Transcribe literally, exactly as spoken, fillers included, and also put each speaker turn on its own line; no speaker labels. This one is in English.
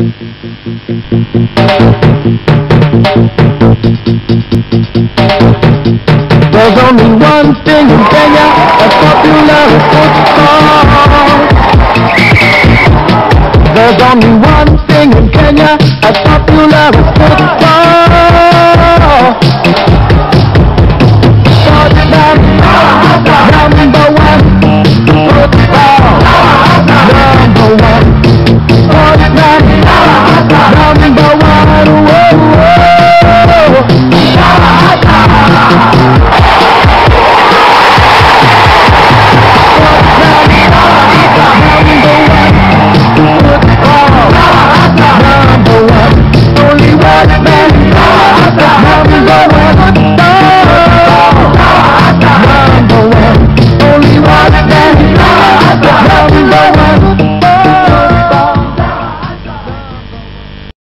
There's only one thing in Kenya, a popular football. There's only one thing in Kenya, a